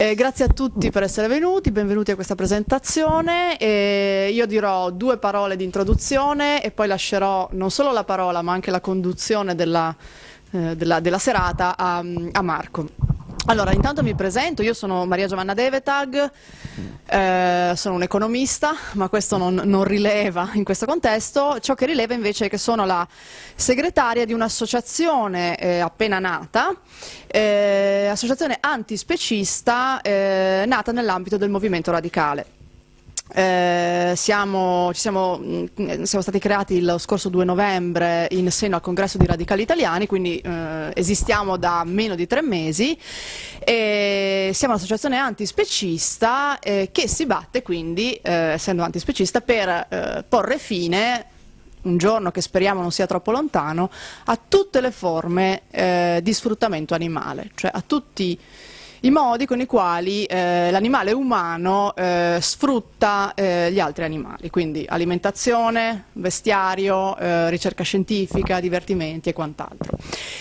Grazie a tutti per essere venuti, benvenuti a questa presentazione. Io dirò due parole di introduzione e poi lascerò non solo la parola ma anche la conduzione della serata a Marco. Allora, intanto mi presento, io sono Maria Giovanna Devetag, sono un economista, ma questo non rileva in questo contesto. Ciò che rileva invece è che sono la segretaria di un'associazione appena nata, associazione antispecista nata nell'ambito del movimento radicale. Siamo stati creati lo scorso 2 novembre in seno al Congresso di Radicali Italiani, quindi esistiamo da meno di 3 mesi e siamo un'associazione antispecista che si batte quindi, essendo antispecista, per porre fine, un giorno che speriamo non sia troppo lontano, a tutte le forme di sfruttamento animale, cioè a tutti i modi con i quali l'animale umano sfrutta gli altri animali, quindi alimentazione, vestiario, ricerca scientifica, divertimenti e quant'altro.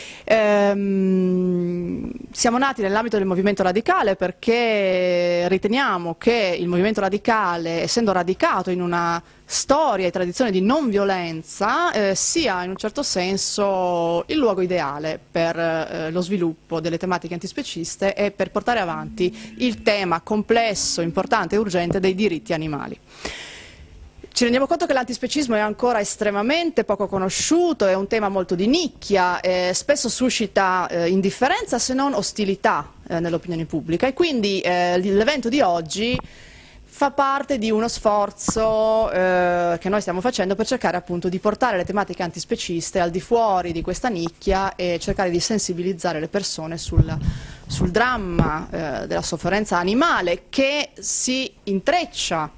Siamo nati nell'ambito del movimento radicale perché riteniamo che il movimento radicale, essendo radicato in una storia e tradizione di non violenza, sia in un certo senso il luogo ideale per lo sviluppo delle tematiche antispeciste e per portare avanti il tema complesso, importante e urgente dei diritti animali. Ci rendiamo conto che l'antispecismo è ancora estremamente poco conosciuto, è un tema molto di nicchia, spesso suscita indifferenza se non ostilità nell'opinione pubblica e quindi l'evento di oggi fa parte di uno sforzo che noi stiamo facendo per cercare appunto di portare le tematiche antispeciste al di fuori di questa nicchia e cercare di sensibilizzare le persone sul dramma della sofferenza animale che si intreccia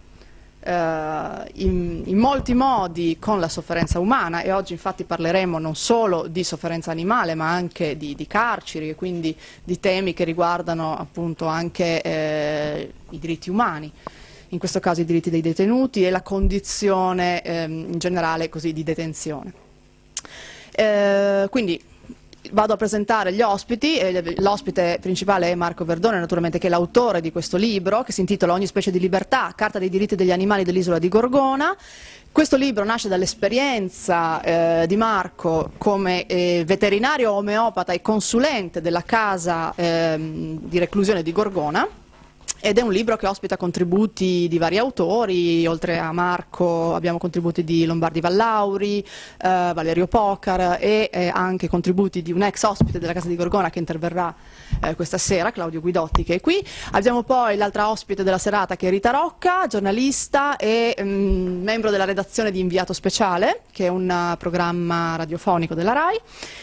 in molti modi con la sofferenza umana e oggi infatti parleremo non solo di sofferenza animale ma anche di carceri e quindi di temi che riguardano appunto anche i diritti umani, in questo caso i diritti dei detenuti e la condizione in generale così di detenzione. Quindi vado a presentare gli ospiti, l'ospite principale è Marco Verdone, naturalmente, che è l'autore di questo libro, che si intitola Ogni specie di libertà, Carta dei diritti degli animali dell'isola di Gorgona. Questo libro nasce dall'esperienza di Marco come veterinario omeopata e consulente della casa di reclusione di Gorgona. Ed è un libro che ospita contributi di vari autori, oltre a Marco abbiamo contributi di Lombardi Vallauri, Valerio Pocar e anche contributi di un ex ospite della Casa di Gorgona che interverrà questa sera, Claudio Guidotti, che è qui. Abbiamo poi l'altra ospite della serata che è Rita Rocca, giornalista e membro della redazione di Inviato Speciale, che è un programma radiofonico della RAI.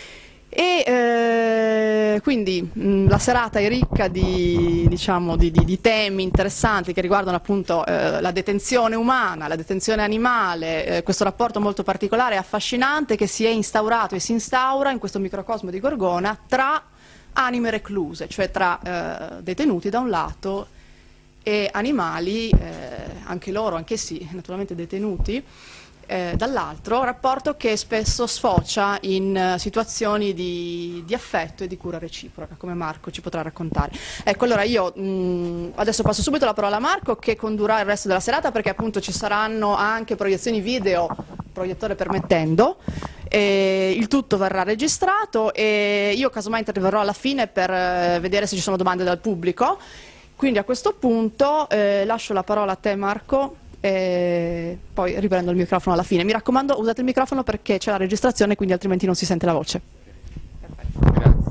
E quindi la serata è ricca di temi interessanti che riguardano appunto la detenzione umana, la detenzione animale, questo rapporto molto particolare e affascinante che si è instaurato e si instaura in questo microcosmo di Gorgona tra anime recluse, cioè tra detenuti da un lato e animali, anche loro, anche sì, naturalmente detenuti, dall'altro, rapporto che spesso sfocia in situazioni di affetto e di cura reciproca, come Marco ci potrà raccontare. Ecco, allora io adesso passo subito la parola a Marco che condurrà il resto della serata perché appunto ci saranno anche proiezioni video, proiettore permettendo, il tutto verrà registrato e io casomai interverrò alla fine per vedere se ci sono domande dal pubblico. Quindi a questo punto lascio la parola a te, Marco, e poi riprendo il microfono alla fine. Mi raccomando, usate il microfono perché c'è la registrazione, quindi altrimenti non si sente la voce. Grazie.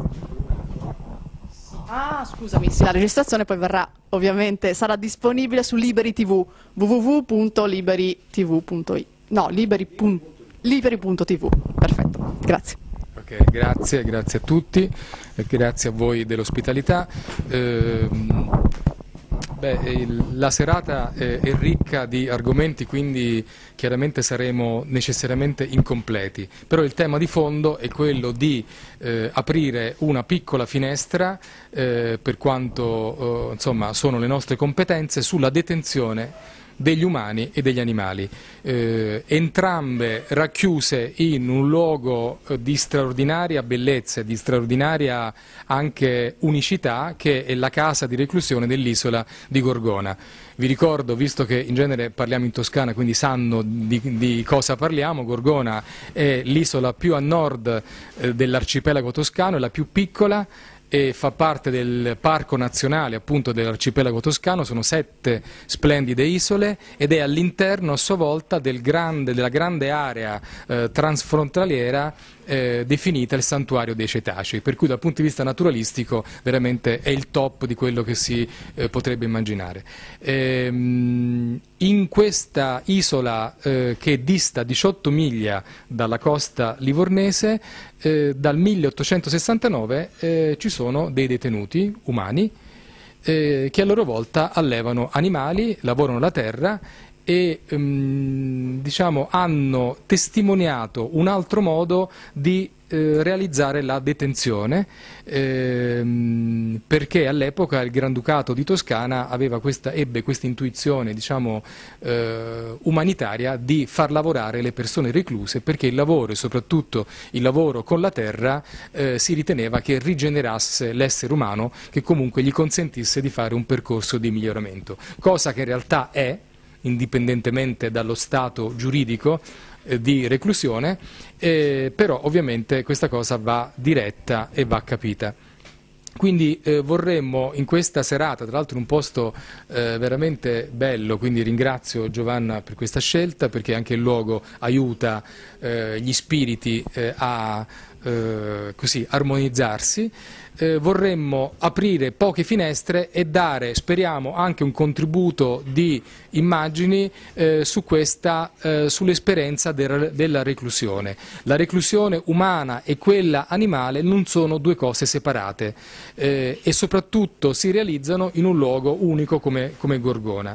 Ah, scusami, sì, la registrazione poi verrà, ovviamente, sarà disponibile su Liberi TV, www.liberitv.it. No, liberi.tv. Perfetto, grazie. Ok, grazie a tutti, grazie a voi dell'ospitalità. La serata è ricca di argomenti, quindi chiaramente saremo necessariamente incompleti, però il tema di fondo è quello di aprire una piccola finestra per quanto insomma sono le nostre competenze sulla detenzione degli umani e degli animali, entrambe racchiuse in un luogo di straordinaria bellezza e di straordinaria anche unicità, che è la casa di reclusione dell'isola di Gorgona. Vi ricordo, visto che in genere parliamo in Toscana, quindi sanno di cosa parliamo, Gorgona è l'isola più a nord dell'arcipelago toscano, è la più piccola, e fa parte del parco nazionale appunto dell'arcipelago toscano. Sono 7 splendide isole ed è all'interno a sua volta della grande area transfrontaliera definita il santuario dei cetacei, per cui dal punto di vista naturalistico veramente è il top di quello che si potrebbe immaginare. In questa isola che dista 18 miglia dalla costa livornese, dal 1869 ci sono dei detenuti umani che a loro volta allevano animali, lavorano la terra e diciamo, hanno testimoniato un altro modo di realizzare la detenzione, perché all'epoca il Granducato di Toscana ebbe questa intuizione, diciamo, umanitaria di far lavorare le persone recluse, perché il lavoro, e soprattutto il lavoro con la terra, si riteneva che rigenerasse l'essere umano, che comunque gli consentisse di fare un percorso di miglioramento, cosa che in realtà è, indipendentemente dallo stato giuridico di reclusione, però ovviamente questa cosa va diretta e va capita. Quindi vorremmo in questa serata, tra l'altro in un posto veramente bello, quindi ringrazio Giovanna per questa scelta, perché anche il luogo aiuta gli spiriti a così armonizzarsi. Vorremmo aprire poche finestre e dare, speriamo, anche un contributo di immagini sull'esperienza della reclusione. La reclusione umana e quella animale non sono due cose separate e soprattutto si realizzano in un luogo unico come Gorgona.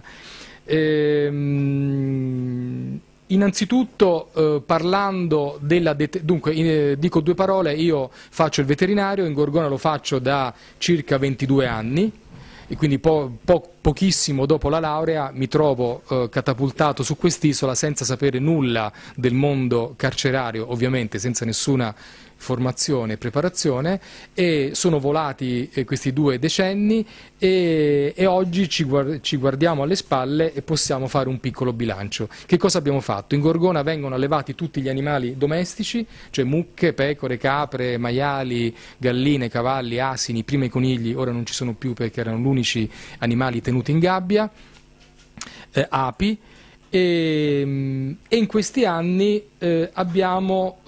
Innanzitutto parlando dico 2 parole. Io faccio il veterinario, in Gorgona lo faccio da circa 22 anni e quindi pochissimo dopo la laurea mi trovo catapultato su quest'isola senza sapere nulla del mondo carcerario, ovviamente senza nessuna formazione e preparazione, e sono volati questi 2 decenni e oggi ci guardiamo alle spalle e possiamo fare un piccolo bilancio. Che cosa abbiamo fatto? In Gorgona vengono allevati tutti gli animali domestici, cioè mucche, pecore, capre, maiali, galline, cavalli, asini, prima i conigli, ora non ci sono più perché erano gli unici animali tenuti in gabbia, api. E in questi anni abbiamo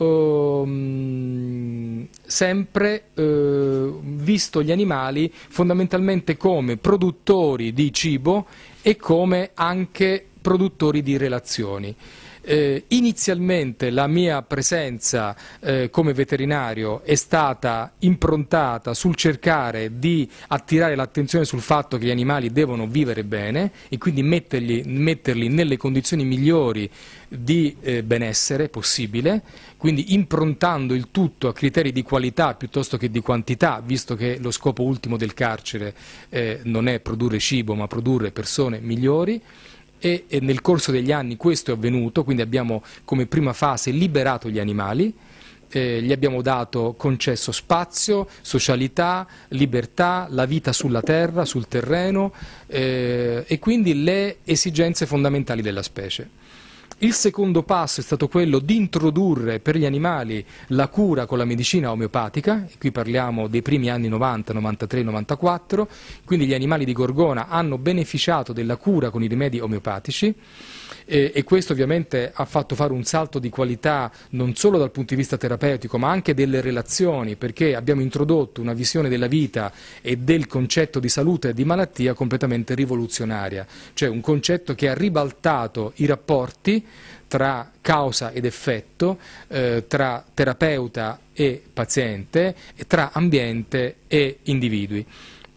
sempre visto gli animali fondamentalmente come produttori di cibo e come anche produttori di relazioni. Inizialmente la mia presenza come veterinario è stata improntata sul cercare di attirare l'attenzione sul fatto che gli animali devono vivere bene e quindi metterli nelle condizioni migliori di benessere possibile, quindi improntando il tutto a criteri di qualità piuttosto che di quantità, visto che lo scopo ultimo del carcere non è produrre cibo ma produrre persone migliori. E nel corso degli anni questo è avvenuto, quindi abbiamo come prima fase liberato gli animali, gli abbiamo concesso spazio, socialità, libertà, la vita sulla terra, sul terreno e quindi le esigenze fondamentali della specie. Il secondo passo è stato quello di introdurre per gli animali la cura con la medicina omeopatica, e qui parliamo dei primi anni 90, 93, 94, quindi gli animali di Gorgona hanno beneficiato della cura con i rimedi omeopatici e questo ovviamente ha fatto fare un salto di qualità non solo dal punto di vista terapeutico ma anche delle relazioni, perché abbiamo introdotto una visione della vita e del concetto di salute e di malattia completamente rivoluzionaria, cioè un concetto che ha ribaltato i rapporti tra causa ed effetto, tra terapeuta e paziente, e tra ambiente e individui.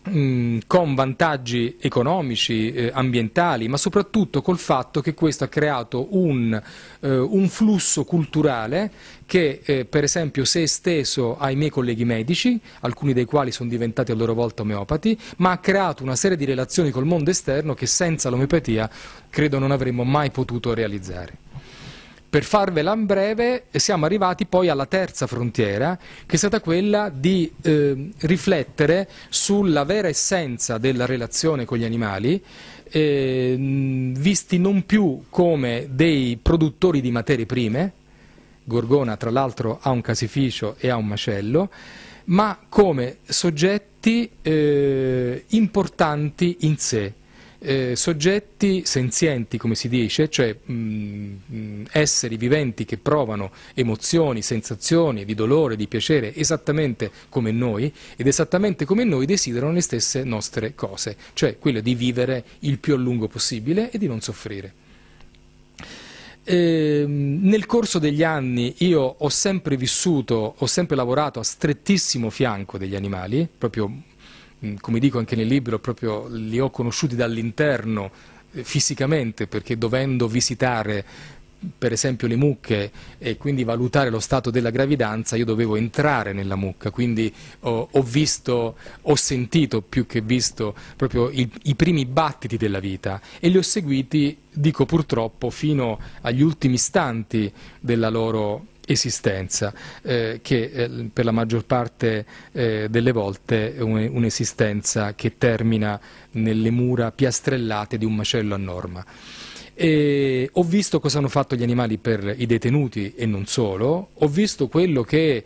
con vantaggi economici, ambientali, ma soprattutto col fatto che questo ha creato un flusso culturale che per esempio si è esteso ai miei colleghi medici, alcuni dei quali sono diventati a loro volta omeopati, ma ha creato una serie di relazioni col mondo esterno che senza l'omeopatia credo non avremmo mai potuto realizzare. Per farvela in breve, siamo arrivati poi alla terza frontiera, che è stata quella di riflettere sulla vera essenza della relazione con gli animali, visti non più come dei produttori di materie prime. Gorgona tra l'altro ha un casificio e ha un macello, ma come soggetti importanti in sé. Soggetti senzienti, come si dice, cioè esseri viventi che provano emozioni, sensazioni di dolore, di piacere esattamente come noi, ed esattamente come noi desiderano le stesse nostre cose, cioè quelle di vivere il più a lungo possibile e di non soffrire. Nel corso degli anni io ho sempre vissuto, ho sempre lavorato a strettissimo fianco degli animali, proprio come dico anche nel libro, proprio li ho conosciuti dall'interno fisicamente, perché dovendo visitare per esempio le mucche e quindi valutare lo stato della gravidanza, io dovevo entrare nella mucca, quindi ho sentito più che visto proprio i primi battiti della vita e li ho seguiti, dico purtroppo, fino agli ultimi istanti della loro esistenza, che per la maggior parte delle volte è un'esistenza che termina nelle mura piastrellate di un macello a norma. E ho visto cosa hanno fatto gli animali per i detenuti e non solo, ho visto quello che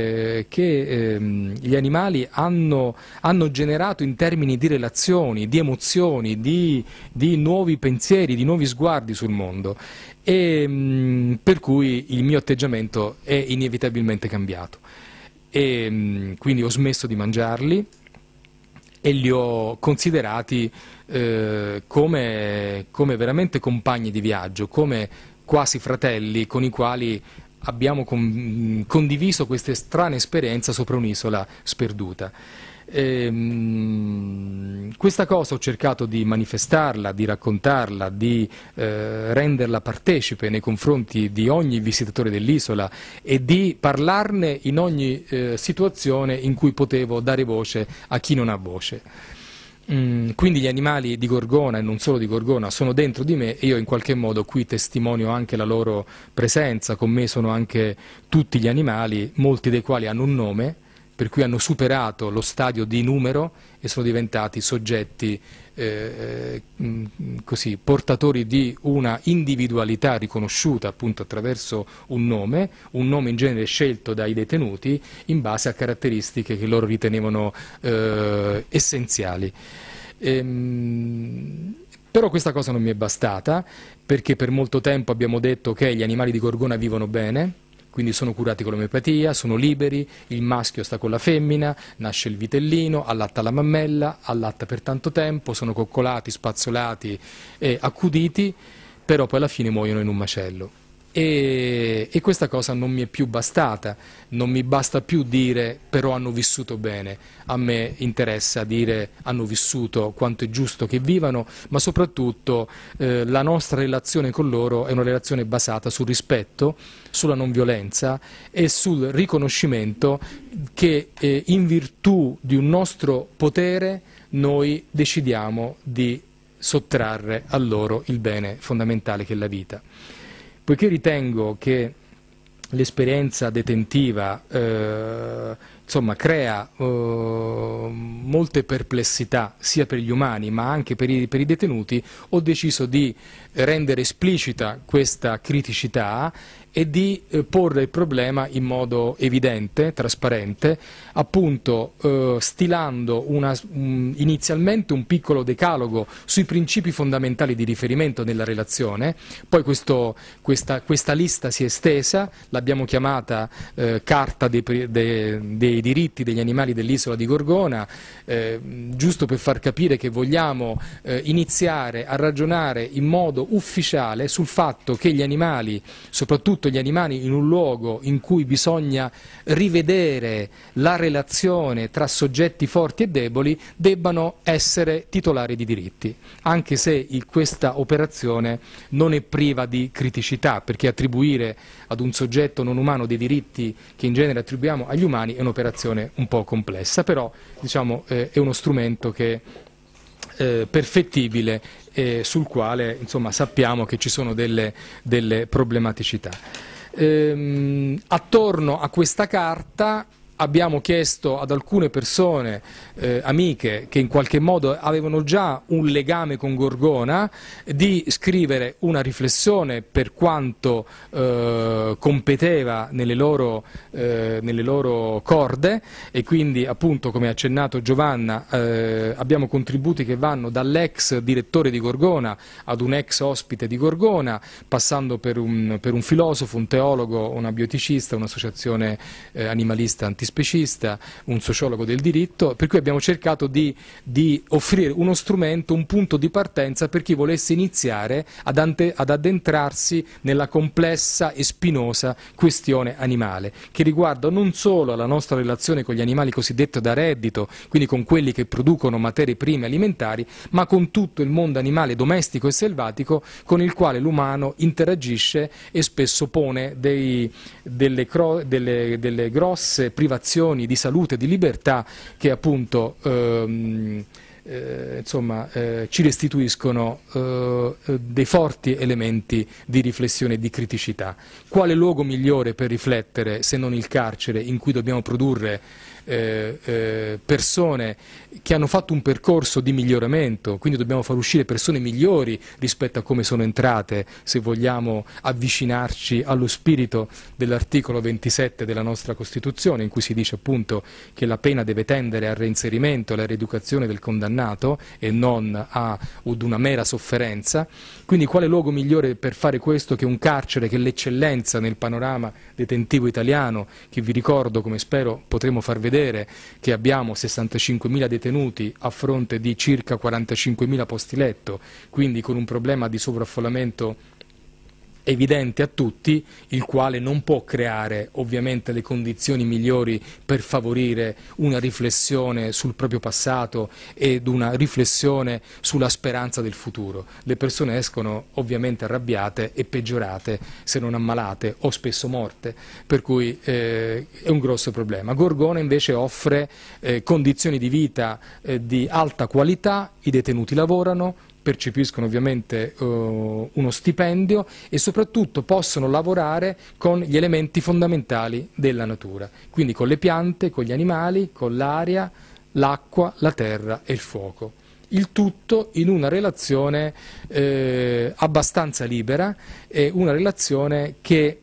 gli animali hanno generato in termini di relazioni, di emozioni, di nuovi pensieri, di nuovi sguardi sul mondo, e per cui il mio atteggiamento è inevitabilmente cambiato. E quindi ho smesso di mangiarli e li ho considerati come veramente compagni di viaggio, come quasi fratelli con i quali abbiamo condiviso questa strana esperienza sopra un'isola sperduta. Questa cosa ho cercato di manifestarla, di raccontarla, di renderla partecipe nei confronti di ogni visitatore dell'isola e di parlarne in ogni situazione in cui potevo dare voce a chi non ha voce. Quindi gli animali di Gorgona e non solo di Gorgona sono dentro di me e io in qualche modo qui testimonio anche la loro presenza. Con me sono anche tutti gli animali, molti dei quali hanno un nome, per cui hanno superato lo stadio di numero e sono diventati soggetti così, portatori di una individualità riconosciuta appunto attraverso un nome in genere scelto dai detenuti in base a caratteristiche che loro ritenevano essenziali. Però questa cosa non mi è bastata, perché per molto tempo abbiamo detto che gli animali di Gorgona vivono bene, quindi sono curati con l'omeopatia, sono liberi, il maschio sta con la femmina, nasce il vitellino, allatta la mammella, allatta per tanto tempo, sono coccolati, spazzolati e accuditi, però poi alla fine muoiono in un macello. E questa cosa non mi è più bastata, non mi basta più dire però hanno vissuto bene, a me interessa dire hanno vissuto quanto è giusto che vivano, ma soprattutto la nostra relazione con loro è una relazione basata sul rispetto, sulla non violenza e sul riconoscimento che in virtù di un nostro potere noi decidiamo di sottrarre a loro il bene fondamentale che è la vita. Poiché ritengo che l'esperienza detentiva insomma, crea molte perplessità sia per gli umani ma anche per i detenuti, ho deciso di rendere esplicita questa criticità e di porre il problema in modo evidente, trasparente, appunto stilando inizialmente un piccolo decalogo sui principi fondamentali di riferimento nella relazione, poi questa lista si è estesa, l'abbiamo chiamata Carta dei diritti degli animali dell'isola di Gorgona, giusto per far capire che vogliamo iniziare a ragionare in modo ufficiale sul fatto che gli animali, soprattutto introdotto gli animali in un luogo in cui bisogna rivedere la relazione tra soggetti forti e deboli, debbano essere titolari di diritti, anche se questa operazione non è priva di criticità, perché attribuire ad un soggetto non umano dei diritti che in genere attribuiamo agli umani è un'operazione un po' complessa, però diciamo, è uno strumento che perfettibile, sul quale insomma, sappiamo che ci sono delle problematicità. Attorno a questa carta abbiamo chiesto ad alcune persone amiche che in qualche modo avevano già un legame con Gorgona di scrivere una riflessione per quanto competeva nelle loro corde, e quindi appunto, come ha accennato Giovanna, abbiamo contributi che vanno dall'ex direttore di Gorgona ad un ex ospite di Gorgona, passando per un filosofo, un teologo, una bioeticista, un'associazione animalista antispecista, un sociologo del diritto, per cui abbiamo cercato di offrire uno strumento, un punto di partenza per chi volesse iniziare ad addentrarsi nella complessa e spinosa questione animale, che riguarda non solo la nostra relazione con gli animali cosiddetti da reddito, quindi con quelli che producono materie prime alimentari, ma con tutto il mondo animale domestico e selvatico con il quale l'umano interagisce e spesso pone delle grosse privazioni di salute e di libertà che appunto ci restituiscono dei forti elementi di riflessione e di criticità. Quale luogo migliore per riflettere se non il carcere, in cui dobbiamo produrre persone che hanno fatto un percorso di miglioramento, quindi dobbiamo far uscire persone migliori rispetto a come sono entrate, se vogliamo avvicinarci allo spirito dell'articolo 27 della nostra Costituzione, in cui si dice appunto che la pena deve tendere al reinserimento e alla rieducazione del condannato e non ad una mera sofferenza. Quindi quale luogo migliore per fare questo che un carcere, che è l'eccellenza nel panorama detentivo italiano, che vi ricordo, come spero potremo far vedere, che abbiamo 65.000 detenuti a fronte di circa 45.000 posti letto, quindi con un problema di sovraffollamento evidente a tutti, il quale non può creare ovviamente le condizioni migliori per favorire una riflessione sul proprio passato ed una riflessione sulla speranza del futuro. Le persone escono ovviamente arrabbiate e peggiorate, se non ammalate o spesso morte, per cui è un grosso problema. Gorgona invece offre condizioni di vita di alta qualità, i detenuti lavorano, percepiscono ovviamente uno stipendio e soprattutto possono lavorare con gli elementi fondamentali della natura, quindi con le piante, con gli animali, con l'aria, l'acqua, la terra e il fuoco. Il tutto in una relazione abbastanza libera, e una relazione che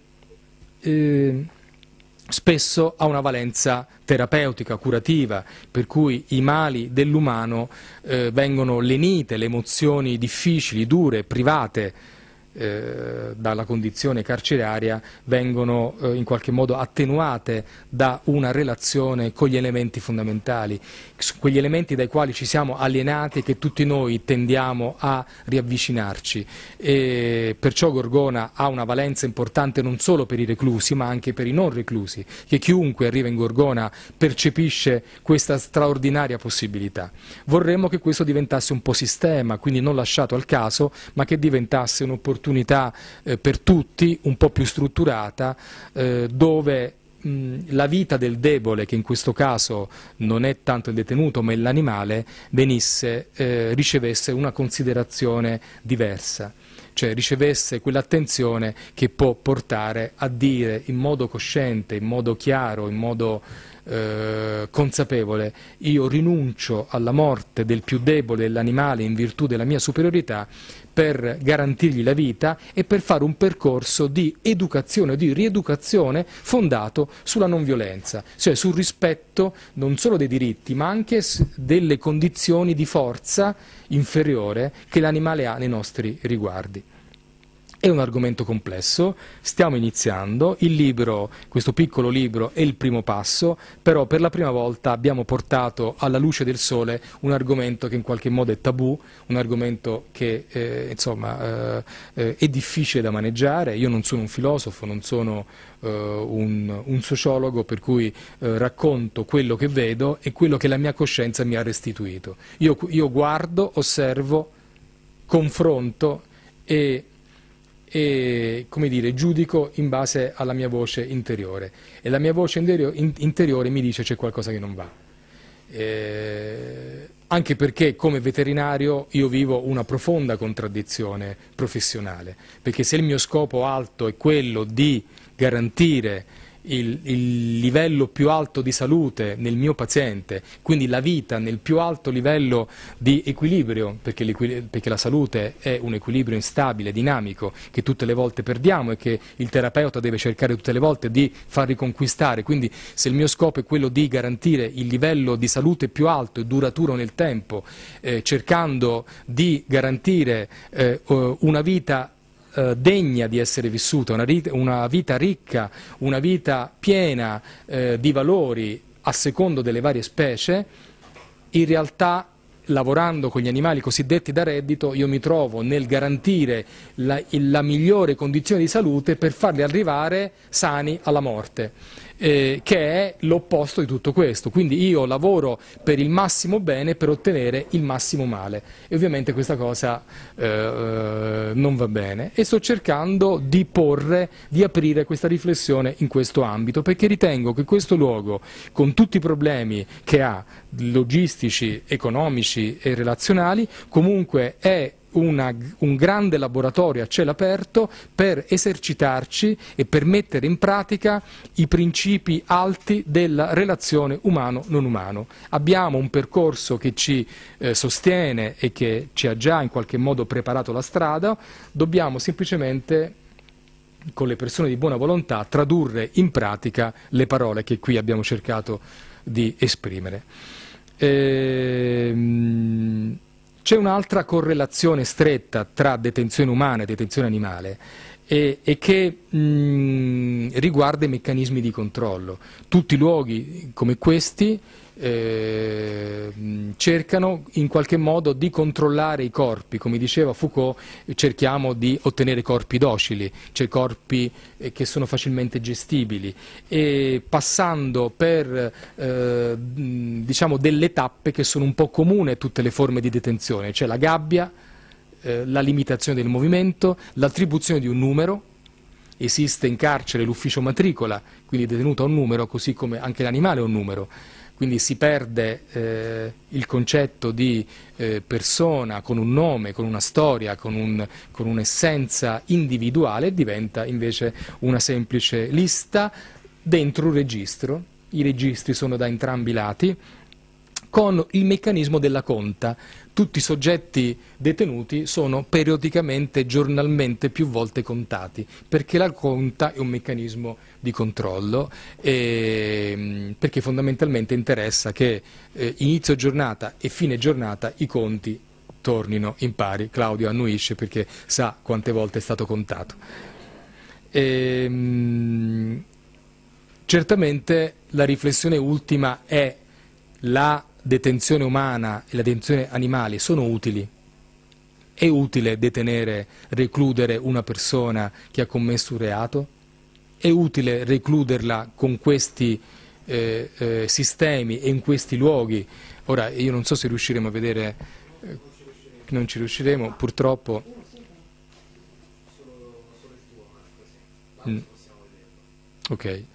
spesso ha una valenza terapeutica, curativa, per cui i mali dell'umano vengono lenite, le emozioni difficili, dure, private dalla condizione carceraria vengono in qualche modo attenuate da una relazione con gli elementi fondamentali, quegli elementi dai quali ci siamo alienati e che tutti noi tendiamo a riavvicinarci, e perciò Gorgona ha una valenza importante non solo per i reclusi ma anche per i non reclusi, che chiunque arriva in Gorgona percepisce questa straordinaria possibilità. Vorremmo che questo diventasse un po' sistema, quindi non lasciato al caso, ma che diventasse un'opportunità per tutti, un po' più strutturata, dove la vita del debole, che in questo caso non è tanto il detenuto ma è l'animale, ricevesse una considerazione diversa, cioè ricevesse quell'attenzione che può portare a dire in modo cosciente, in modo chiaro, in modo consapevole: io rinuncio alla morte del più debole, dell'animale, in virtù della mia superiorità, per garantirgli la vita e per fare un percorso di educazione, di rieducazione fondato sulla non violenza, cioè sul rispetto non solo dei diritti ma anche delle condizioni di forza inferiore che l'animale ha nei nostri riguardi. È un argomento complesso, stiamo iniziando, questo piccolo libro è il primo passo, però per la prima volta abbiamo portato alla luce del sole un argomento che in qualche modo è tabù, un argomento che è difficile da maneggiare. Io non sono un filosofo, non sono un sociologo, per cui racconto quello che vedo e quello che la mia coscienza mi ha restituito. Io guardo, osservo, confronto e come dire, giudico in base alla mia voce interiore, e la mia voce interiore mi dice c'è qualcosa che non va. Anche perché come veterinario io vivo una profonda contraddizione professionale, perché se il mio scopo alto è quello di garantire il livello più alto di salute nel mio paziente, quindi la vita nel più alto livello di equilibrio, perché la salute è un equilibrio instabile, dinamico, che tutte le volte perdiamo e che il terapeuta deve cercare tutte le volte di far riconquistare. Quindi se il mio scopo è quello di garantire il livello di salute più alto e duraturo nel tempo, cercando di garantire una vita degna di essere vissuta, una vita ricca, una vita piena di valori a secondo delle varie specie, in realtà lavorando con gli animali cosiddetti da reddito io mi trovo nel garantire la migliore condizione di salute per farli arrivare sani alla morte, che è l'opposto di tutto questo. Quindi io lavoro per il massimo bene per ottenere il massimo male, e ovviamente questa cosa non va bene, e sto cercando di aprire questa riflessione in questo ambito, perché ritengo che questo luogo, con tutti i problemi che ha, logistici, economici e relazionali, comunque è un grande laboratorio a cielo aperto per esercitarci e per mettere in pratica i principi alti della relazione umano-non umano. Abbiamo un percorso che ci sostiene e che ci ha già in qualche modo preparato la strada, dobbiamo semplicemente, con le persone di buona volontà, tradurre in pratica le parole che qui abbiamo cercato di esprimere. C'è un'altra correlazione stretta tra detenzione umana e detenzione animale e che riguarda i meccanismi di controllo. Tutti i luoghi come questi cercano in qualche modo di controllare i corpi. Come diceva Foucault, cerchiamo di ottenere corpi docili, cioè corpi che sono facilmente gestibili, e passando per diciamo delle tappe che sono un po' comuni a tutte le forme di detenzione, cioè la gabbia, la limitazione del movimento, l'attribuzione di un numero. Esiste in carcere l'ufficio matricola, quindi detenuto ha un numero, così come anche l'animale ha un numero. Quindi si perde il concetto di persona con un nome, con una storia, con un'essenza individuale, e diventa invece una semplice lista dentro un registro. I registri sono da entrambi i lati, con il meccanismo della conta. Tutti i soggetti detenuti sono periodicamente, giornalmente, più volte contati, perché la conta è un meccanismo di controllo, perché fondamentalmente interessa che inizio giornata e fine giornata i conti tornino in pari. Claudio annuisce perché sa quante volte è stato contato. Certamente la riflessione ultima è: la detenzione umana e la detenzione animale sono utili? È utile detenere, recludere una persona che ha commesso un reato? È utile recluderla con questi sistemi e in questi luoghi? Ora, io non so se riusciremo a vedere, non ci riusciremo, purtroppo. Ok.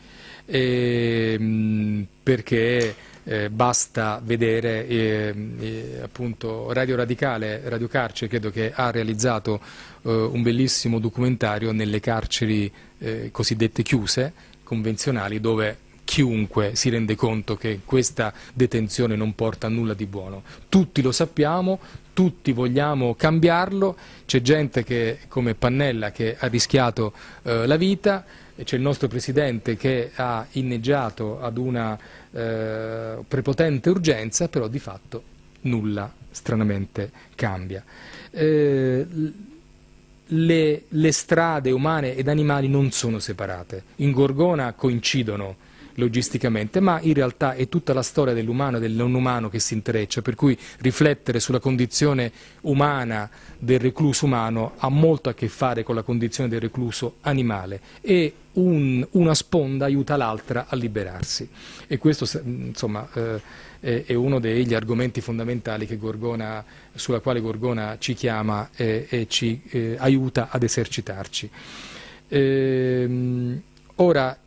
Perché basta vedere appunto Radio Radicale, Radio Carcere, credo che ha realizzato un bellissimo documentario nelle carceri cosiddette chiuse, convenzionali, dove chiunque si rende conto che questa detenzione non porta a nulla di buono. Tutti lo sappiamo, tutti vogliamo cambiarlo, c'è gente che, come Pannella, che ha rischiato la vita, c'è il nostro Presidente che ha inneggiato ad una prepotente urgenza, però di fatto nulla stranamente cambia. le strade umane ed animali non sono separate. In Gorgona coincidono logisticamente, ma in realtà è tutta la storia dell'umano e del non umano che si intreccia, per cui riflettere sulla condizione umana del recluso umano ha molto a che fare con la condizione del recluso animale, e una sponda aiuta l'altra a liberarsi, e questo insomma è uno degli argomenti fondamentali sulla quale Gorgona ci chiama e ci aiuta ad esercitarci. Ora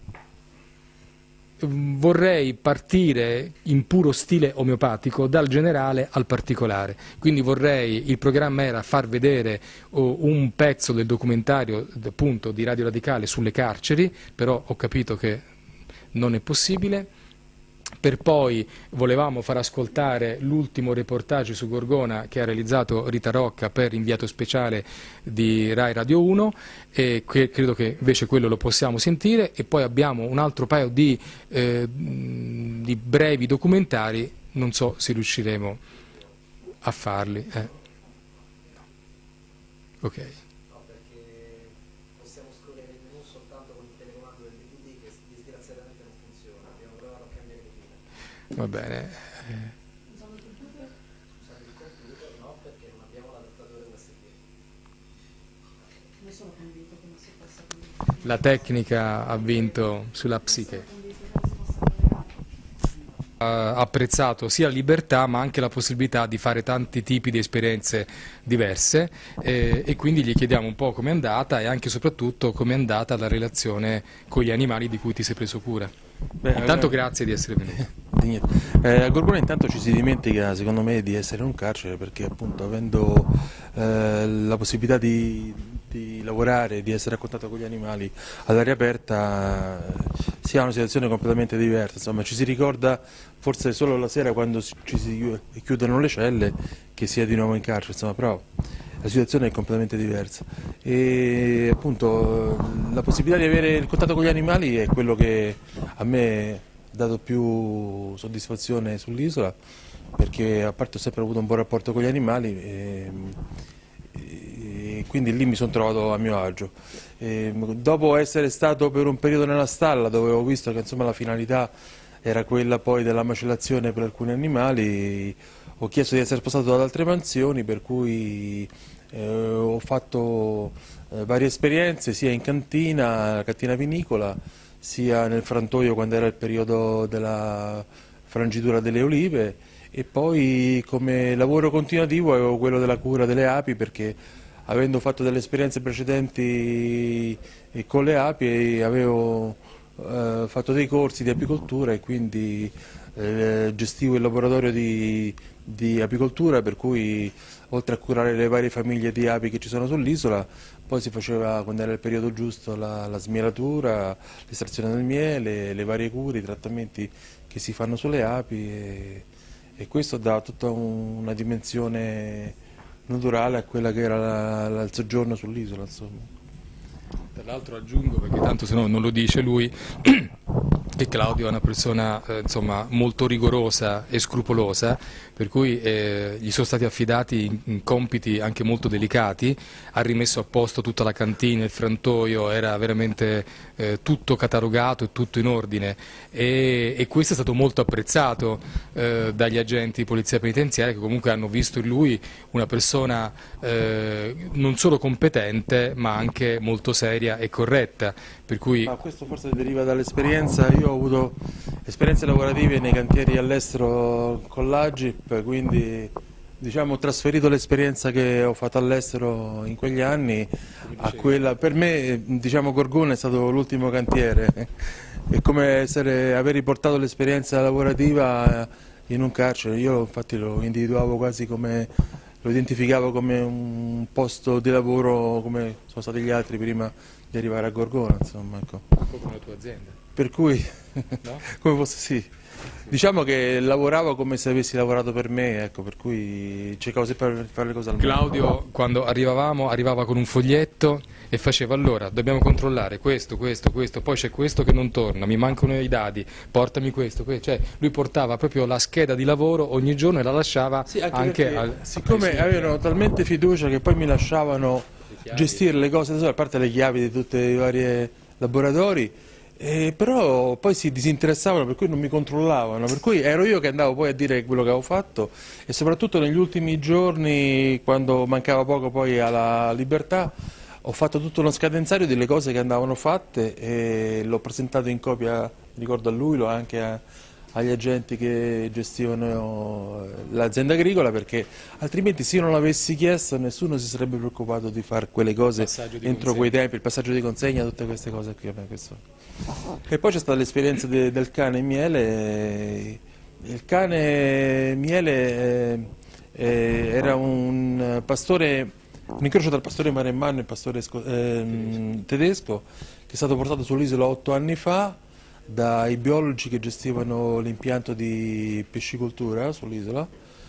vorrei partire in puro stile omeopatico dal generale al particolare, quindi il programma era far vedere un pezzo del documentario appunto di Radio Radicale sulle carceri, però ho capito che non è possibile. Per poi volevamo far ascoltare l'ultimo reportage su Gorgona che ha realizzato Rita Rocca per inviato speciale di Rai Radio 1, e credo che invece quello lo possiamo sentire, e poi abbiamo un altro paio di brevi documentari, non so se riusciremo a farli. Ok. Va bene. La tecnica ha vinto sulla psiche. Ha apprezzato sia la libertà ma anche la possibilità di fare tanti tipi di esperienze diverse, e quindi gli chiediamo un po' com'è andata e anche e soprattutto com'è andata la relazione con gli animali di cui ti sei preso cura. Intanto grazie di essere venuto. A Gorgona intanto ci si dimentica secondo me di essere in un carcere, perché appunto avendo la possibilità di lavorare, di essere a contatto con gli animali all'aria aperta, si ha una situazione completamente diversa. Insomma, ci si ricorda forse solo la sera quando ci si chiudono le celle che si è di nuovo in carcere, insomma, però la situazione è completamente diversa, e appunto la possibilità di avere il contatto con gli animali è quello che a me ha dato più soddisfazione sull'isola, perché a parte ho sempre avuto un buon rapporto con gli animali e quindi lì mi sono trovato a mio agio. Dopo essere stato per un periodo nella stalla, dove ho visto che insomma la finalità era quella poi della macellazione per alcuni animali, ho chiesto di essere spostato ad altre mansioni, per cui ho fatto varie esperienze sia in cantina vinicola, sia nel frantoio quando era il periodo della frangitura delle olive, e poi come lavoro continuativo avevo quello della cura delle api, perché avendo fatto delle esperienze precedenti con le api avevo fatto dei corsi di apicoltura, e quindi gestivo il laboratorio di apicoltura, per cui oltre a curare le varie famiglie di api che ci sono sull'isola, poi si faceva, quando era il periodo giusto, la smielatura, l'estrazione del miele, le varie cure, i trattamenti che si fanno sulle api, e questo dà tutta una dimensione naturale a quella che era il soggiorno sull'isola, insomma. Tra l'altro aggiungo, perché tanto se no non lo dice lui, che Claudio è una persona insomma, molto rigorosa e scrupolosa, per cui gli sono stati affidati in compiti anche molto delicati, ha rimesso a posto tutta la cantina, il frantoio, era veramente tutto catalogato e tutto in ordine, e questo è stato molto apprezzato dagli agenti di polizia penitenziaria, che comunque hanno visto in lui una persona non solo competente ma anche molto seria e corretta. Per cui... questo forse deriva dall'esperienza. Io ho avuto esperienze lavorative nei cantieri all'estero con l'Agip, quindi diciamo, ho trasferito l'esperienza che ho fatto all'estero in quegli anni a quella. Per me diciamo, Gorgona è stato l'ultimo cantiere, è come aver riportato l'esperienza lavorativa in un carcere. Io infatti lo individuavo quasi come, lo identificavo come un posto di lavoro come sono stati gli altri prima di arrivare a Gorgona, insomma, ecco. Un po' come la tua azienda. Per cui, no? come fosse sì. Diciamo che lavoravo come se avessi lavorato per me, ecco, per cui cercavo sempre di fare le cose al meglio. Claudio, quando arrivava con un foglietto e faceva: allora, dobbiamo controllare questo, poi c'è questo che non torna, mi mancano i dadi, portami questo. Cioè, lui portava proprio la scheda di lavoro ogni giorno e la lasciava sì, anche siccome avevano talmente fiducia che poi mi lasciavano gestire le cose da solo, a parte le chiavi di tutti i vari laboratori. Però poi si disinteressavano, per cui non mi controllavano, per cui ero io che andavo poi a dire quello che avevo fatto, e soprattutto negli ultimi giorni, quando mancava poco poi alla libertà, ho fatto tutto uno scadenzario delle cose che andavano fatte e l'ho presentato in copia, ricordo a lui, anche agli agenti che gestivano l'azienda agricola, perché altrimenti se io non l'avessi chiesto nessuno si sarebbe preoccupato di fare quelle cose entro quei tempi, il passaggio di consegna, tutte queste cose qui. E poi c'è stata l'esperienza del cane miele. Il cane miele era un pastore, un incrocio tra il pastore maremmano e il pastore tedesco, che è stato portato sull'isola 8 anni fa dai biologi che gestivano l'impianto di piscicoltura sull'isola,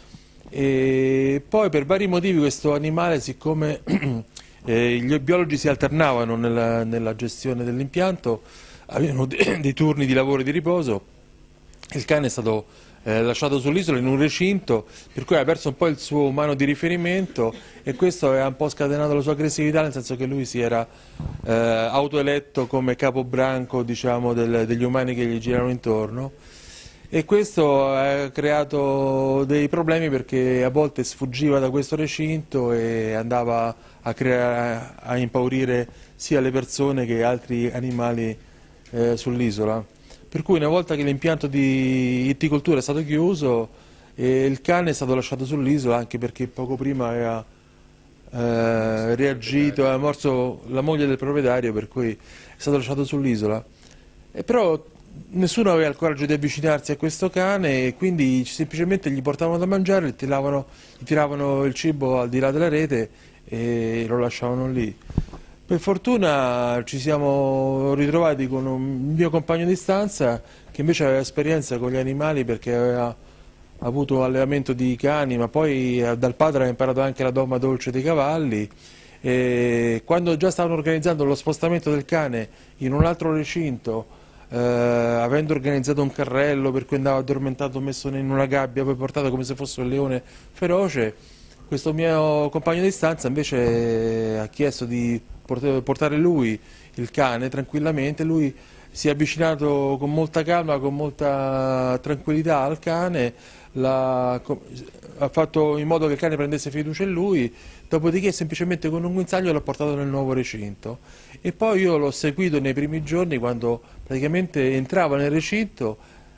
e poi per vari motivi questo animale, siccome gli biologi si alternavano nella gestione dell'impianto, avevano dei turni di lavoro e di riposo, il cane è stato lasciato sull'isola in un recinto, per cui ha perso un po' il suo umano di riferimento, e questo ha un po' scatenato la sua aggressività, nel senso che lui si era autoeletto come capobranco, diciamo, degli umani che gli girano intorno, e questo ha creato dei problemi perché a volte sfuggiva da questo recinto e andava a impaurire sia le persone che altri animali sull'isola. Per cui una volta che l'impianto di itticoltura è stato chiuso, il cane è stato lasciato sull'isola, anche perché poco prima aveva reagito, aveva morso la moglie del proprietario, per cui è stato lasciato sull'isola. Però nessuno aveva il coraggio di avvicinarsi a questo cane, e quindi semplicemente gli portavano da mangiare, gli tiravano il cibo al di là della rete e lo lasciavano lì. Per fortuna ci siamo ritrovati con un mio compagno di stanza che invece aveva esperienza con gli animali, perché aveva avuto un allevamento di cani, ma poi dal padre aveva imparato anche la doma dolce dei cavalli, e quando già stavano organizzando lo spostamento del cane in un altro recinto, avendo organizzato un carrello per cui andava addormentato, messo in una gabbia, poi portato come se fosse un leone feroce, questo mio compagno di stanza invece ha chiesto di portare lui il cane tranquillamente. Lui si è avvicinato con molta calma, con molta tranquillità al cane, ha fatto in modo che il cane prendesse fiducia in lui, dopodiché semplicemente con un guinzaglio l'ha portato nel nuovo recinto, e poi io l'ho seguito nei primi giorni quando praticamente entrava nel recinto,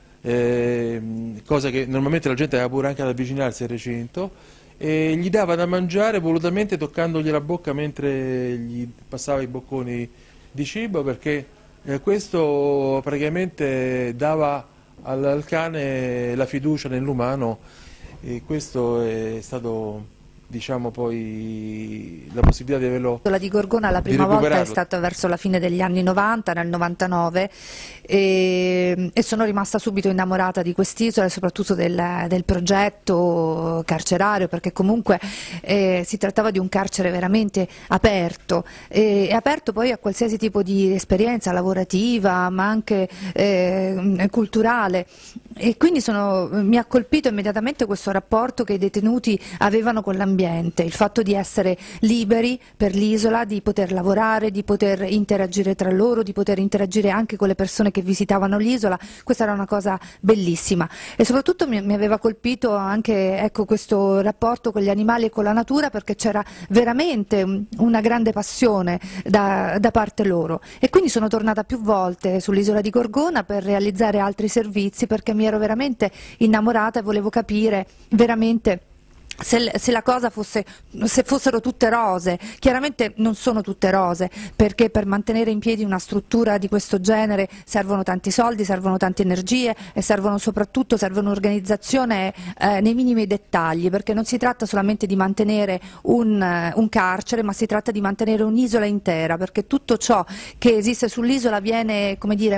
cosa che normalmente la gente aveva paura anche ad avvicinarsi al recinto, e gli dava da mangiare volutamente toccandogli la bocca mentre gli passava i bocconi di cibo, perché questo praticamente dava al cane la fiducia nell'umano, e questo è stato, diciamo, poi la possibilità di averlo. La di Gorgona la prima volta è stata verso la fine degli anni 90, nel 99, e sono rimasta subito innamorata di quest'isola e soprattutto del progetto carcerario, perché comunque si trattava di un carcere veramente aperto, e aperto poi a qualsiasi tipo di esperienza lavorativa ma anche culturale, e quindi mi ha colpito immediatamente questo rapporto che i detenuti avevano con l'ambiente, il fatto di essere liberi per l'isola, di poter lavorare, di poter interagire tra loro, di poter interagire anche con le persone che visitavano l'isola. Questa era una cosa bellissima, e soprattutto mi aveva colpito anche, ecco, questo rapporto con gli animali e con la natura, perché c'era veramente una grande passione da parte loro, e quindi sono tornata più volte sull'isola di Gorgona per realizzare altri servizi, perché mi ero veramente innamorata e volevo capire veramente se la cosa se fossero tutte rose. Chiaramente non sono tutte rose, perché per mantenere in piedi una struttura di questo genere servono tanti soldi, servono tante energie, e serve un'organizzazione nei minimi dettagli, perché non si tratta solamente di mantenere un carcere, ma si tratta di mantenere un'isola intera, perché tutto ciò che esiste sull'isola viene, come dire,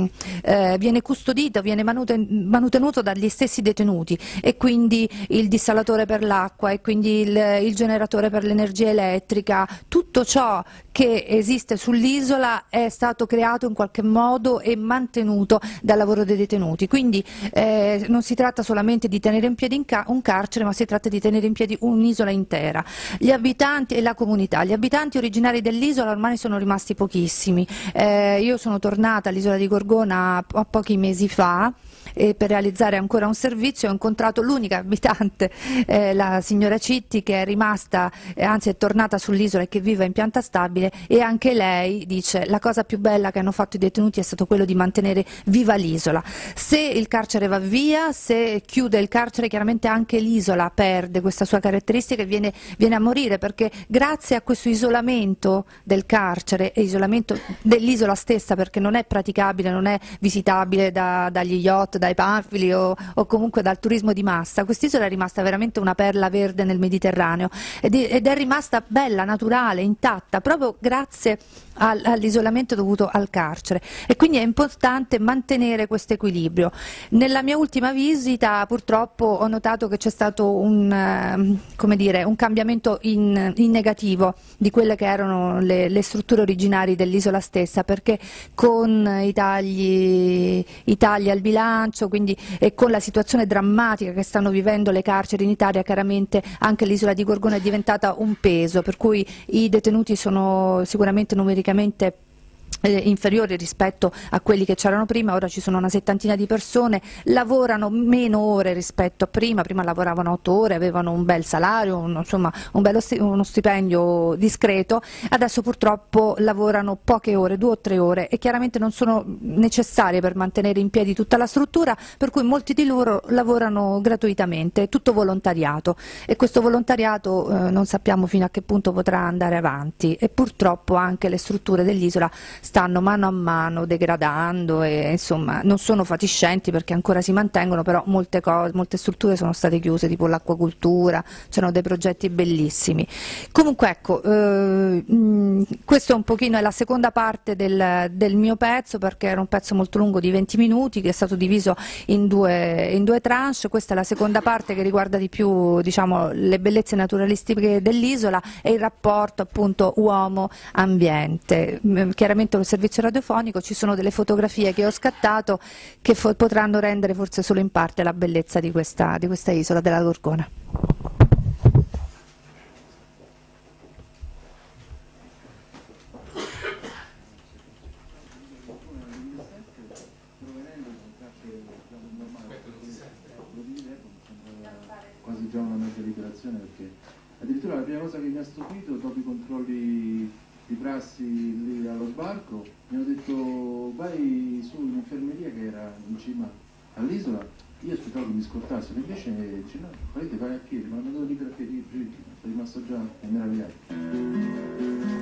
viene custodito, viene manutenuto dagli stessi detenuti, e quindi il dissalvamento l'installatore per l'acqua e quindi il generatore per l'energia elettrica, tutto ciò che esiste sull'isola è stato creato in qualche modo e mantenuto dal lavoro dei detenuti, quindi non si tratta solamente di tenere in piedi un carcere, ma si tratta di tenere in piedi un'isola intera. Gli abitanti e la comunità, gli abitanti originari dell'isola ormai sono rimasti pochissimi, io sono tornata all'isola di Gorgona pochi mesi fa per realizzare ancora un servizio. Ho incontrato l'unica abitante, la signora Citti, che è rimasta, anzi è tornata sull'isola e che vive in pianta stabile, e anche lei dice la cosa più bella che hanno fatto i detenuti è stato quello di mantenere viva l'isola. Se il carcere va via, se chiude il carcere, chiaramente anche l'isola perde questa sua caratteristica e viene a morire, perché grazie a questo isolamento del carcere e isolamento dell'isola stessa, perché non è praticabile, non è visitabile dagli yacht, dai panfili o comunque dal turismo di massa, quest'isola è rimasta veramente una perla verde nel Mediterraneo ed è rimasta bella, naturale, intatta, proprio grazie all'isolamento dovuto al carcere, e quindi è importante mantenere questo equilibrio. Nella mia ultima visita purtroppo ho notato che c'è stato un cambiamento in negativo di quelle che erano le strutture originali dell'isola stessa, perché con i tagli al bilancio, quindi, e con la situazione drammatica che stanno vivendo le carceri in Italia, chiaramente anche l'isola di Gorgona è diventata un peso, per cui i detenuti sono sicuramente numericamente inferiori rispetto a quelli che c'erano prima. Ora ci sono una settantina di persone, lavorano meno ore rispetto a prima lavoravano 8 ore, avevano un bel salario, insomma uno stipendio discreto, adesso purtroppo lavorano poche ore, 2 o 3 ore, e chiaramente non sono necessarie per mantenere in piedi tutta la struttura, per cui molti di loro lavorano gratuitamente, tutto volontariato, e questo volontariato non sappiamo fino a che punto potrà andare avanti, e purtroppo anche le strutture dell'isola stanno mano a mano degradando e insomma non sono fatiscenti perché ancora si mantengono, però molte strutture sono state chiuse, tipo l'acquacultura, c'erano dei progetti bellissimi. Comunque ecco, questo è un pochino, è la seconda parte del mio pezzo, perché era un pezzo molto lungo di 20 minuti che è stato diviso in due tranche. Questa è la seconda parte che riguarda di più, diciamo, le bellezze naturalistiche dell'isola e il rapporto appunto uomo-ambiente. Chiaramente il servizio radiofonico, ci sono delle fotografie che ho scattato che potranno rendere forse solo in parte la bellezza di questa isola della Gorgona. Quasi già una mezza liberazione, perché addirittura la prima cosa che mi ha stupito dopo i controlli di prassi lì allo sbarco, mi hanno detto vai su in infermeria che era in cima all'isola. Io aspettavo che mi scortassero, invece dice no, vai a piedi, ma non devo libero a piedi, sono rimasto già meravigliato.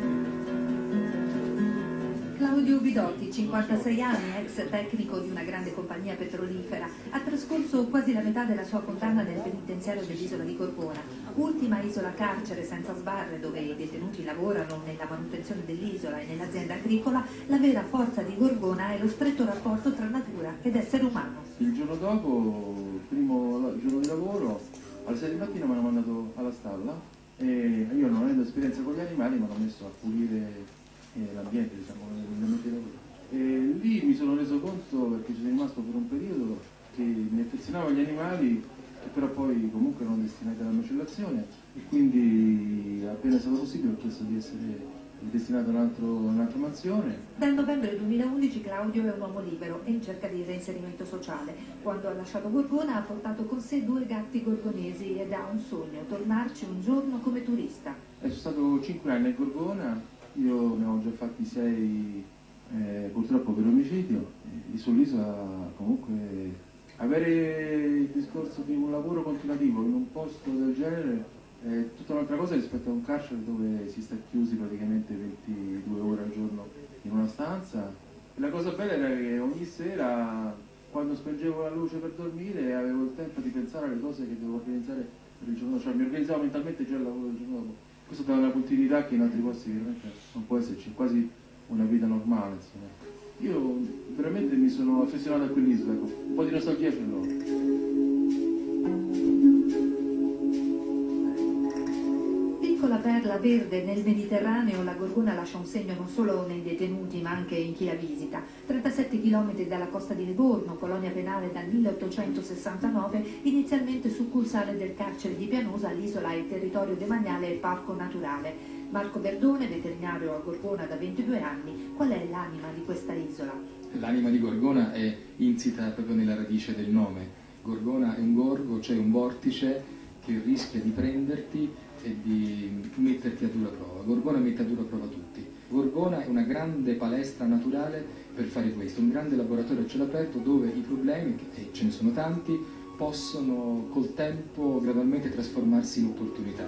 Claudio Bidotti, 56 anni, ex tecnico di una grande compagnia petrolifera, ha trascorso quasi la metà della sua condanna nel penitenziario dell'isola di Gorgona, ultima isola carcere senza sbarre dove i detenuti lavorano nella manutenzione dell'isola e nell'azienda agricola. La vera forza di Gorgona è lo stretto rapporto tra natura ed essere umano. Il giorno dopo, il primo giorno di lavoro, alle 6 di mattina mi hanno mandato alla stalla e io, non avendo esperienza con gli animali, mi hanno messo a pulire l'ambiente, diciamo, e lì mi sono reso conto, perché ci sono rimasto per un periodo, che mi affezionavo agli animali, che però poi comunque erano destinati alla macellazione, e quindi appena è stato possibile ho chiesto di essere destinato a un'altra mansione. Dal novembre 2011 Claudio è un uomo libero e in cerca di reinserimento sociale. Quando ha lasciato Gorgona ha portato con sé 2 gatti gorgonesi ed ha un sogno: tornarci un giorno come turista. Sono stato 5 anni a Gorgona, io ne ho già fatti 6 purtroppo per omicidio, e sull'isola comunque avere il discorso di un lavoro continuativo in un posto del genere è tutta un'altra cosa rispetto a un carcere dove si sta chiusi praticamente 22 ore al giorno in una stanza. E la cosa bella era che ogni sera, quando spengevo la luce per dormire, avevo il tempo di pensare alle cose che dovevo organizzare per il giorno dopo, cioè mi organizzavo mentalmente già il lavoro del giorno dopo. Questo dà una continuità che in altri posti veramente non può esserci, quasi una vita normale, insomma. Io veramente mi sono affezionato a quell'isola, ecco. Un po' di nostalgia ce l'ho. piccola perla verde nel Mediterraneo, la Gorgona lascia un segno non solo nei detenuti ma anche in chi la visita. 37 km dalla costa di Livorno, colonia penale dal 1869, inizialmente succursale del carcere di Pianosa, l'isola è territorio demaniale e parco naturale. Marco Berdone, veterinario a Gorgona da 22 anni, qual è l'anima di questa isola? L'anima di Gorgona è insita proprio nella radice del nome. Gorgona è un gorgo, cioè un vortice che rischia di prenderti e di metterti a dura prova. Gorgona mette a dura prova tutti. Gorgona è una grande palestra naturale per fare questo, un grande laboratorio a cielo aperto dove i problemi, e ce ne sono tanti, possono col tempo gradualmente trasformarsi in opportunità.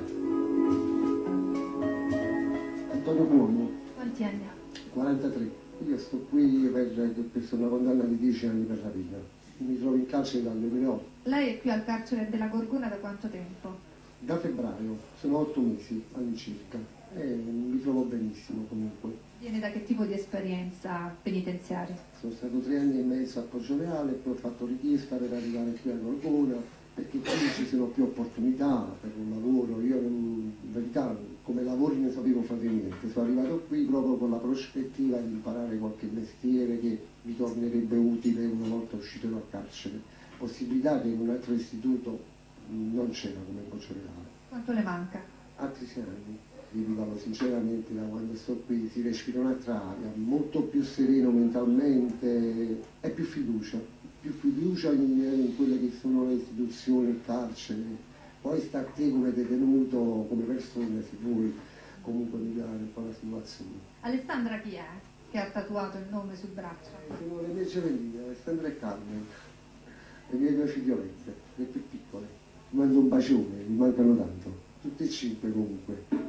Antonio Buono. Quanti anni ha? 43. Io sto qui per una condanna di 10 anni per rapina. Mi trovo in carcere dal 2008. Lei è qui al carcere della Gorgona da quanto tempo? Da febbraio, sono 8 mesi all'incirca e mi trovo benissimo comunque. Viene da che tipo di esperienza penitenziaria? Sono stato 3 anni e mezzo a Poggioreale, poi ho fatto richiesta per arrivare qui a Gorgona, perché qui ci sono più opportunità per un lavoro. Io in verità come lavori ne sapevo fare niente, sono arrivato qui proprio con la prospettiva di imparare qualche mestiere che mi tornerebbe utile una volta uscito dal carcere, possibilità che in un altro istituto non c'era come Poggioreale. Quanto le manca? Altri 6 anni, vi dico sinceramente, da quando sto qui si respira un'altra aria, molto più sereno mentalmente e più fiducia in quelle che sono le istituzioni, il carcere. Poi sta a te come detenuto, come persona, se vuoi comunque migliorare un po' la situazione. Alessandra chi è che ha tatuato il nome sul braccio? Sono le mie gemelline, Alessandra e Carmen, le mie due figliolette, le più piccole. Mi mando un bacione, mi mancano tanto, tutte e 5 comunque.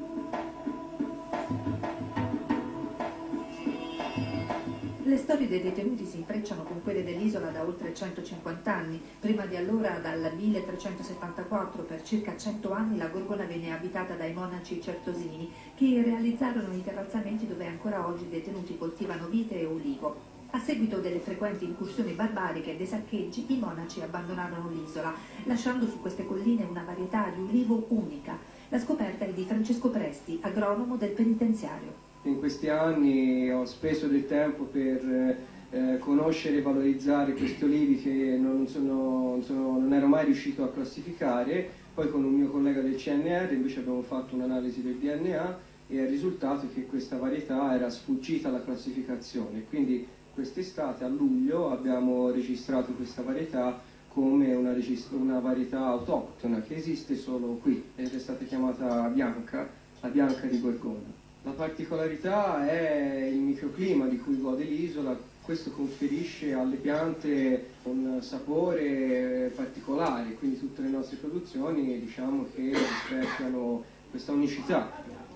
Le storie dei detenuti si intrecciano con quelle dell'isola da oltre 150 anni. Prima di allora, dal 1374, per circa 100 anni, la Gorgona venne abitata dai monaci certosini, che realizzarono i terrazzamenti dove ancora oggi i detenuti coltivano vite e ulivo. A seguito delle frequenti incursioni barbariche e dei saccheggi, i monaci abbandonarono l'isola, lasciando su queste colline una varietà di ulivo unica. La scoperta è di Francesco Presti, agronomo del penitenziario. In questi anni ho speso del tempo per conoscere e valorizzare questi olivi che non ero mai riuscito a classificare. Poi con un mio collega del CNR invece abbiamo fatto un'analisi del DNA e il risultato è che questa varietà era sfuggita alla classificazione. Quindi quest'estate, a luglio, abbiamo registrato questa varietà come una varietà autoctona che esiste solo qui ed è stata chiamata bianca, la bianca di Gorgona. La particolarità è il microclima di cui gode l'isola. Questo conferisce alle piante un sapore particolare, quindi tutte le nostre produzioni diciamo che rispecchiano questa unicità.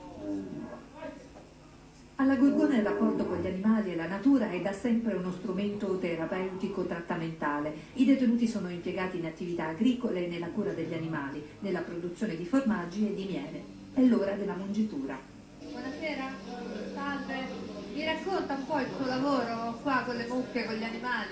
Alla Gorgona il rapporto con gli animali e la natura è da sempre uno strumento terapeutico trattamentale. I detenuti sono impiegati in attività agricole e nella cura degli animali, nella produzione di formaggi e di miele. È l'ora della mungitura. Buonasera, salve. Mi racconta un po' il suo lavoro qua con le mucche, con gli animali?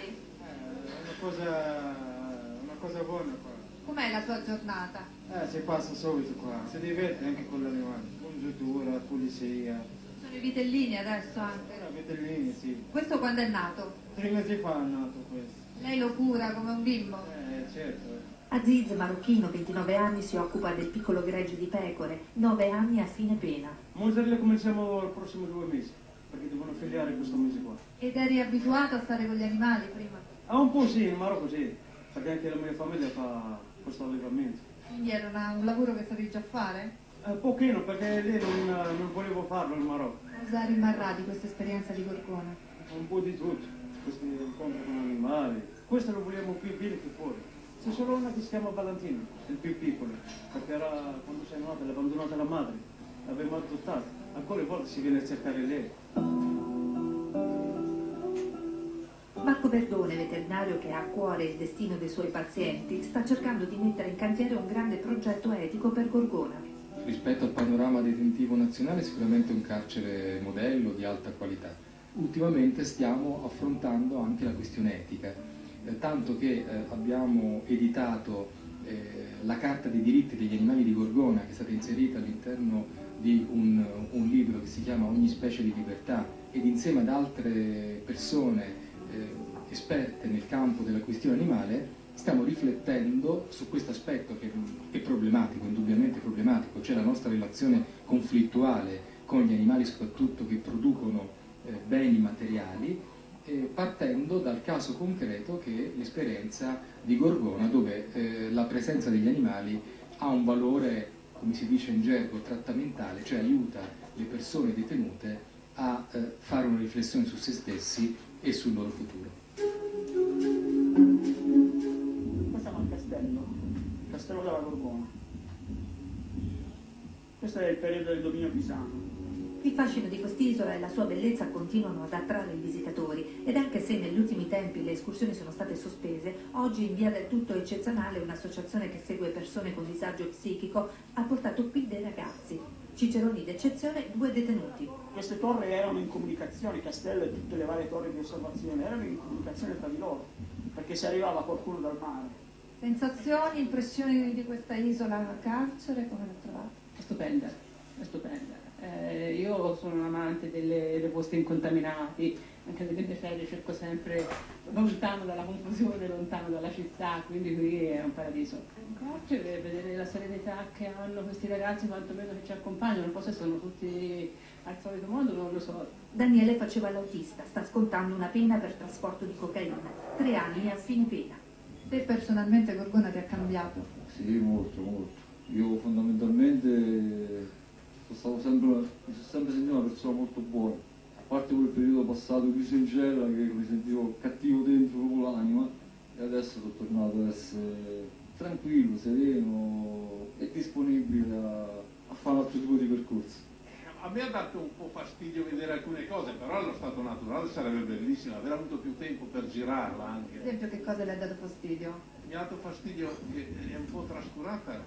Una cosa buona qua. Com'è la sua giornata? Si passa subito qua, si diverte anche con gli animali. Mungitura, pulizia. Sono i vitellini adesso anche? Vitellini, sì. Questo quando è nato? 3 mesi fa è nato questo. Lei lo cura come un bimbo? Certo. Aziz, marocchino, 29 anni, si occupa del piccolo gregge di pecore, 9 anni a fine pena. Montarle cominciamo il prossimo 2 mesi, perché devono figliare questo mese qua. Ed eri abituato a stare con gli animali prima? Un po' sì, in Marocco sì, perché anche la mia famiglia fa questo allevamento. Quindi era un lavoro che sapevi già fare? Pochino, perché lì non volevo farlo in Marocco. Cosa rimarrà di questa esperienza di Gorgona? Un po' di tutto, questi incontri con animali. Questo lo vogliamo più bene che fuori. C'è solo una che si chiama Valentina, il più piccolo, perché era, quando sei nata, l'ha abbandonata la madre, l'aveva adottata. Ancora a volte si viene a cercare lei. Marco Berdone, veterinario che ha a cuore il destino dei suoi pazienti, sta cercando di mettere in cantiere un grande progetto etico per Gorgona. Rispetto al panorama detentivo nazionale sicuramente un carcere modello di alta qualità. Ultimamente stiamo affrontando anche la questione etica. Tanto che abbiamo editato la Carta dei diritti degli animali di Gorgona, che è stata inserita all'interno di un libro che si chiama Ogni specie di libertà, ed insieme ad altre persone esperte nel campo della questione animale stiamo riflettendo su questo aspetto che è problematico, indubbiamente problematico, cioè la nostra relazione conflittuale con gli animali, soprattutto che producono beni materiali, partendo dal caso concreto che è l'esperienza di Gorgona, dove la presenza degli animali ha un valore, come si dice in gergo, trattamentale, cioè aiuta le persone detenute a fare una riflessione su se stessi e sul loro futuro. Qua siamo al castello della Gorgona. Questo è il periodo del dominio pisano. Il fascino di quest'isola e la sua bellezza continuano ad attrarre i visitatori ed anche se negli ultimi tempi le escursioni sono state sospese, oggi in via del tutto eccezionale un'associazione che segue persone con disagio psichico ha portato qui dei ragazzi. Ciceroni d'eccezione, 2 detenuti. Queste torri erano in comunicazione, il castello e tutte le varie torri di osservazione erano in comunicazione tra di loro, perché se arrivava qualcuno dal mare. Sensazioni, impressioni di questa isola carcere, come l'ha trovata? È stupenda, è stupenda. Io sono un amante dei posti incontaminati, anche nelle mie ferie cerco sempre lontano dalla confusione, lontano dalla città, quindi qui è un paradiso. In carcere, vedere la serenità che hanno questi ragazzi, quantomeno che ci accompagnano, non so se sono tutti al solito modo, non lo so. Daniele faceva l'autista, sta scontando una pena per trasporto di cocaina, 3 anni a fine pena. Te personalmente Gorgona ti ha cambiato? Sì, molto, molto. Io fondamentalmente mi sono sempre sentito una persona molto buona, a parte quel periodo passato chiuso in cella che mi sentivo cattivo dentro proprio l'anima, e adesso sono tornato ad essere tranquillo, sereno e disponibile a fare un altro tipo di percorso. A me ha dato un po' fastidio vedere alcune cose, però allo stato naturale sarebbe bellissimo, aver avuto più tempo per girarla anche. Ad esempio, che cosa le ha dato fastidio? Mi ha dato fastidio che è un po' trascurata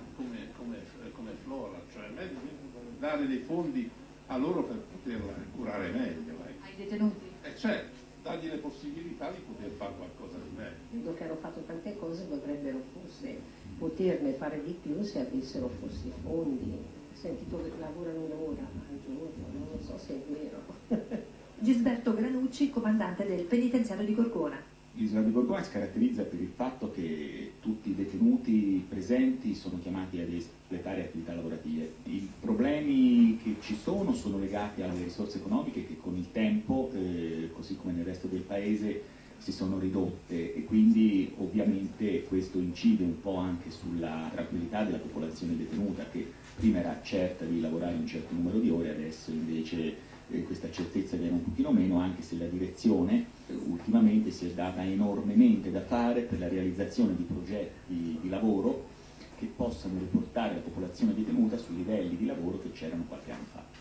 come flora, cioè a me dare dei fondi a loro per poterla curare meglio. Ai detenuti? Certo, dargli le possibilità di poter fare qualcosa di meglio. Credo che hanno fatto tante cose, dovrebbero forse poterne fare di più se avessero forse i fondi. Ho sentito che lavorano un'ora al giorno, non so se è vero. Gisberto Granucci, comandante del penitenziario di Gorgona. L'isola di Gorgona si caratterizza per il fatto che tutti i detenuti presenti sono chiamati ad espletare attività lavorative. I problemi che ci sono legati alle risorse economiche che con il tempo, così come nel resto del paese, si sono ridotte e quindi ovviamente questo incide un po' anche sulla tranquillità della popolazione detenuta, che prima era certa di lavorare un certo numero di ore, adesso invece questa certezza viene un pochino meno, anche se la direzione ultimamente si è data enormemente da fare per la realizzazione di progetti di lavoro che possano riportare la popolazione detenuta sui livelli di lavoro che c'erano qualche anno fa.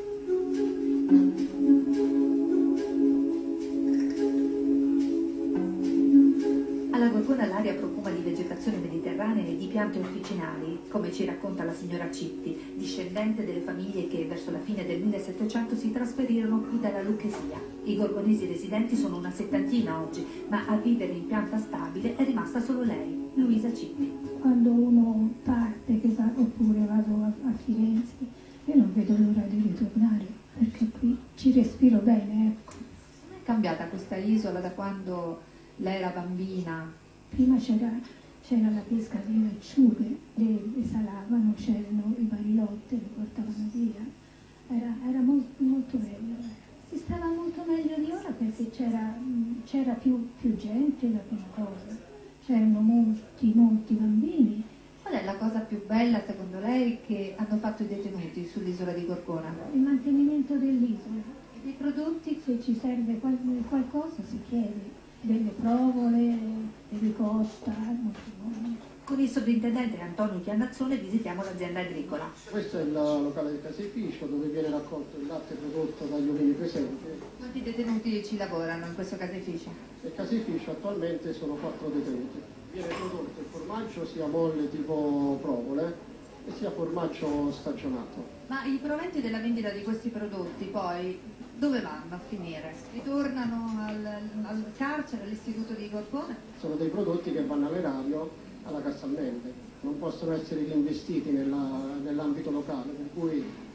Alla Gorgona l'aria profuma di vegetazione mediterranea e di piante officinali, come ci racconta la signora Citti, discendente delle famiglie che verso la fine del 1700 si trasferirono qui dalla Lucchesia. I gorgonesi residenti sono una 70 oggi, ma a vivere in pianta stabile è rimasta solo lei, Luisa Citti. Quando uno parte, che va, oppure vado a Firenze, io non vedo l'ora di ritornare, perché qui ci respiro bene, ecco. È cambiata questa isola da quando lei era bambina? Prima c'era la pesca delle acciughe, le salavano, c'erano i barilotti, le portavano via. Era molto, molto bello. Si stava molto meglio di ora perché c'era più gente, la prima cosa. C'erano molti bambini. Qual è la cosa più bella secondo lei che hanno fatto i detenuti sull'isola di Gorgona? Il mantenimento dell'isola. E dei prodotti? Se ci serve qualcosa si chiede. Delle provole, di ricotta, molto buone. Con il sovrintendente Antonio Chiannazzone visitiamo l'azienda agricola. Questo è il locale del caseificio dove viene raccolto il latte prodotto dagli ovini presenti. Quanti detenuti ci lavorano in questo caseificio? Nel caseificio attualmente sono 4 detenuti. Viene prodotto il formaggio sia molle tipo provole e sia formaggio stagionato. Ma i proventi della vendita di questi prodotti poi dove vanno a finire? Ritornano al carcere, all'istituto di Gorgona? Sono dei prodotti che vanno all'erario, alla Cassalmente, non possono essere reinvestiti nell'ambito locale, per cui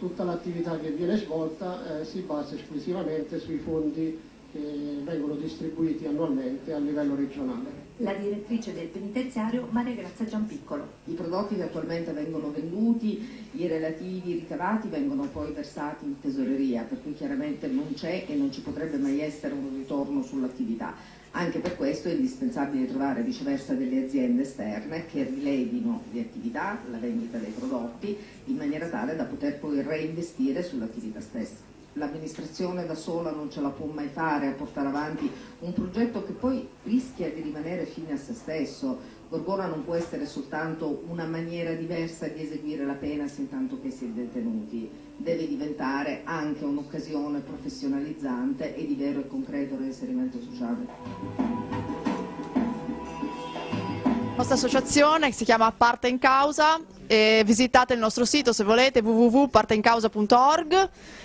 tutta l'attività che viene svolta si basa esclusivamente sui fondi che vengono distribuiti annualmente a livello regionale. La direttrice del penitenziario Maria Grazia Giampiccolo. I prodotti che attualmente vengono venduti, i relativi ricavati vengono poi versati in tesoreria, per cui chiaramente non c'è e non ci potrebbe mai essere un ritorno sull'attività. Anche per questo è indispensabile trovare viceversa delle aziende esterne che rilevino le attività, la vendita dei prodotti, in maniera tale da poter poi reinvestire sull'attività stessa. L'amministrazione da sola non ce la può mai fare a portare avanti un progetto che poi rischia di rimanere fine a se stesso. Gorgona non può essere soltanto una maniera diversa di eseguire la pena sin tanto che si è detenuti, deve diventare anche un'occasione professionalizzante e di vero e concreto reinserimento sociale. La nostra associazione, che si chiama Parte in Causa, visitate il nostro sito se volete, www.parteincausa.org.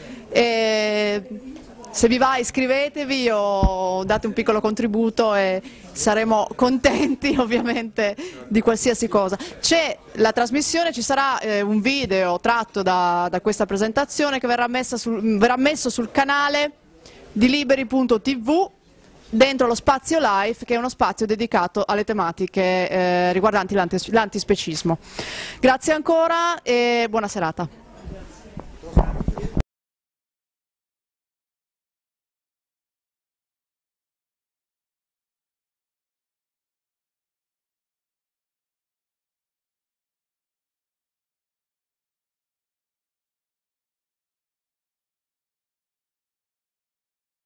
Se vi va iscrivetevi o date un piccolo contributo e saremo contenti ovviamente di qualsiasi cosa. C'è la trasmissione, ci sarà un video tratto da questa presentazione che verrà messo sul canale di liberi.tv dentro lo spazio live, che è uno spazio dedicato alle tematiche riguardanti l'antispecismo. Grazie ancora e buona serata.